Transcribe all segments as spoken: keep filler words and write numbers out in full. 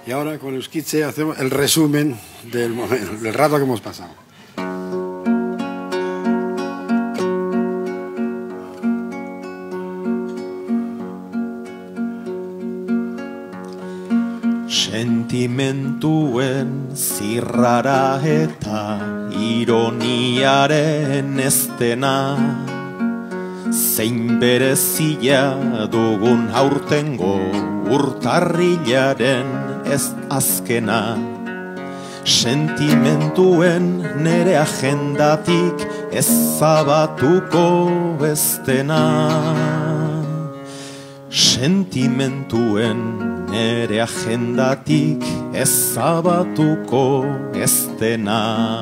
Y ahora con Euskitze hacemos el resumen del, momento, del rato que hemos pasado. Sentimentuen zirrara eta ironiaren estena, zein berezia dugun aurtengo urtarrilaren ez azkena. Sentimentuen nere agendatik ezabatuko bestena. Sentimentuen nere agendatik ezabatuko estena.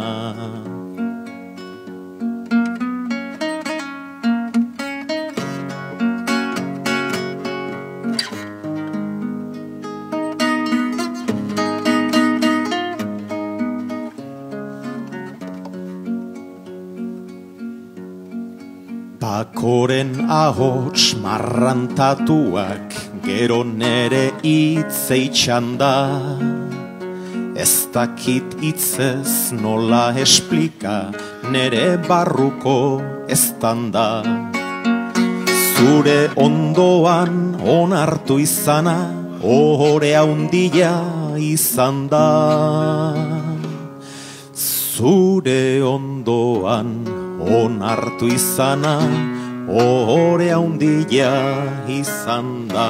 Pakoren ahots marrantatuak gero nere itzeitxan da. Ez dakit itzez nola esplika nere barruko eztanda. Zure ondoan onartu izana ohore haundia izan da. Zure ondoan onartu izana ohore haundia izan da.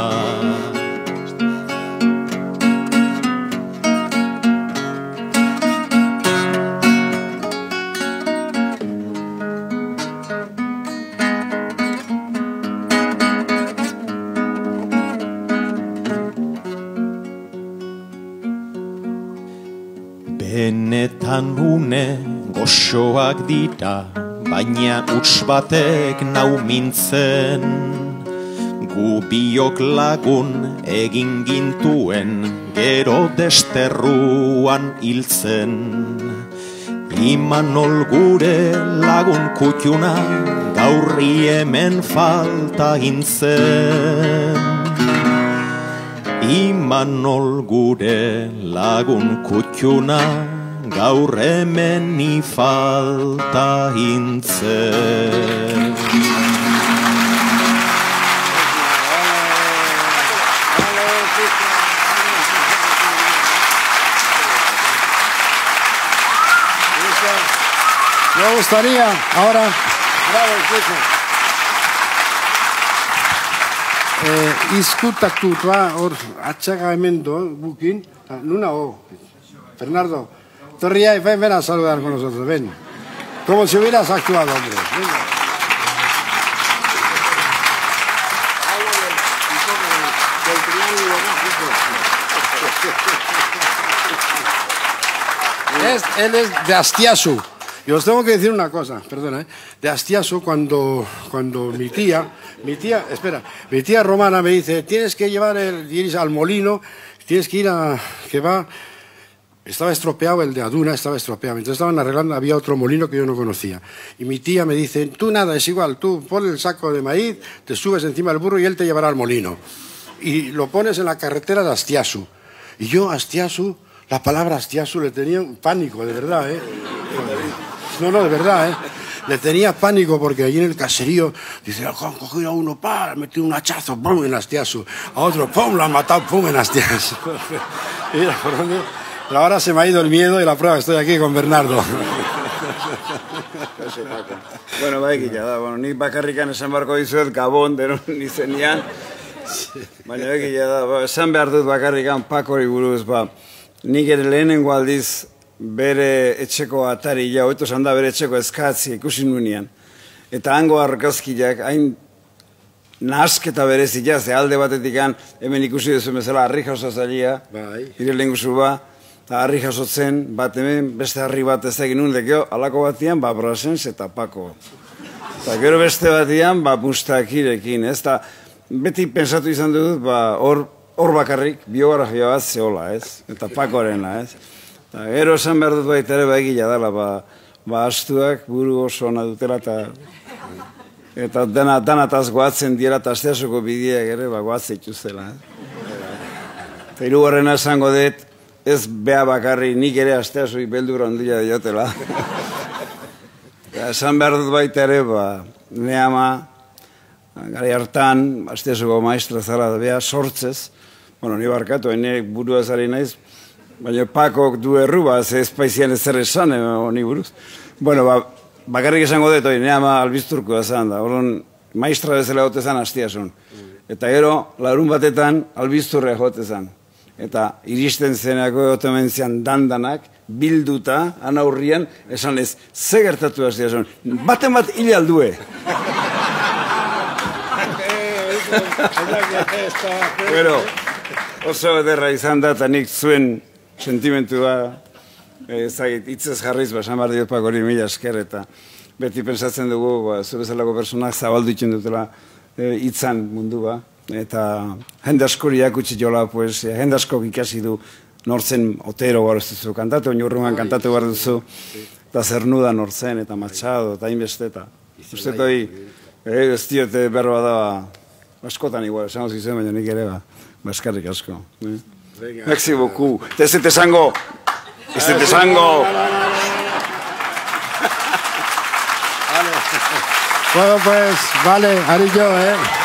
Benetan une goxoak dira, baina huts batek nau mintzen. Gu biok lagun egin gintuen gero desterruan hiltzen. Imanol gure lagun kutxuna gaurri hemen falta gintzen. Imanol gure lagun kutxuna gaur hemen ni falta hintzen. Me gustaría ahora, bravo, eh, izkutatua hor atxaga hemen do, bukin, nuna ho, Fernando. Torría, ven, ven a saludar con nosotros, ven. Como si hubieras actuado, hombre. Es, él es de Astiasu. Y os tengo que decir una cosa, perdona, ¿eh? De Astiasu, cuando, cuando mi tía, mi tía, espera, mi tía Romana me dice, tienes que llevar el, ir al molino, tienes que ir a, que va... Estaba estropeado el de Aduna, estaba estropeado. Entonces estaban arreglando, había otro molino que yo no conocía. Y mi tía me dice, tú nada, es igual, tú pon el saco de maíz, te subes encima del burro y él te llevará al molino. Y lo pones en la carretera de Astiasu. Y yo, Astiasu, la palabra Astiasu le tenía un pánico, de verdad, ¿eh? No, no, de verdad, ¿eh? Le tenía pánico porque allí en el caserío, dice, han cogido a uno, pa, ha metido un hachazo, pum, en Astiasu. A otro, pum, lo han matado, pum, en Astiasu. Mira, por dónde... Pero ahora se me ha ido el miedo y la prueba, estoy aquí con Bernardo. Bueno, bai, gila da, bueno, nik bakarrikan esan barko dizuet Gabon denon izenian. Baina bai, gila da, ba, esan behar dut bakarrikan Pakori buruz, ba, nik ere lehenengo aldiz bere etxeko atari, ja, oito esan da bere etxeko eskatzi ikusi nuenean. Eta hango argazkiak, hain nahasketa berezia, ze alde batetik hemen ikusi duzu bezala harri jasozailea, ire lehenguzu ba, eta harri jasotzen, bat hemen beste harri bat ez egin nun, dekeo, alako batian, ba, Brasens eta Pako. Eta gero beste batian, ba, Mustakirekin, ez, eta beti pensatu izan dut, ba, hor bakarrik, biografia bat zehola, ez, eta Pakorena, ez. Eta gero esan behar dut baita ere, ba, egila dela, ba, ba, astuak, buru oso ona dutela, eta eta danataz goatzen dira, eta Astiasuko bideak ere, ba, goatzen ituzela, ez. Eta hirugarrena esango dut, ez bea bakarri nik ere Astiasui beldur handia diotela. Esan behar dut baita ere, ba, ne ama, gari hartan, Astiasuko maestra zara da bea, sortzez, bueno, ni barkatu, ene burua zari naiz, baina Pakok du erru, ba, ze espaizian ez zer esan, honi buruz. Bueno, ba, bakarrik esango dut, ne ama albizturko esan da, orduan, maestra bezala gote zan Astiasun. Eta gero, larun batetan, albizturrea jote zan. Eta iristen zenako gotemen zian dandanak, bilduta, anaurrian, esan ez, ze gertatu Astiasun, baten bat hile aldue. Pero, oso ederra izan da, eta nik zuen sentimentua, ezagit, hitzez jarriz, basan behar diot Pakori mila esker, eta beti pensatzen dugu, ba, zu bezalako personak zabaldu itzen dutela hitzan mundua, eta jende askori akutsi jola poesia, jende askok ikasi du nortzen Otero behar duzu kantatu, oinurruan kantatu behar duzu, eta Zernuda nortzen, eta Machado, eta hainbeste, eta uste doi, ez diote berroa da, askotan igual, esan hori zen, baina nik ere, ba, eskerrik asko. Merci beaucoup. Ez dut esango, ez dut esango. Bueno, pues, vale, Arillo, eh.